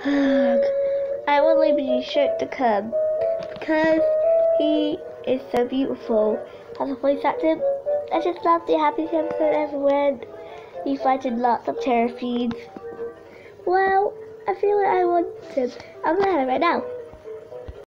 I want Luigi's shirt to come because he is so beautiful. As a voice actor, I just love the happiest episode ever when he fighting lots of terror fiends. Well, I feel like I want him. I'm gonna have it right now.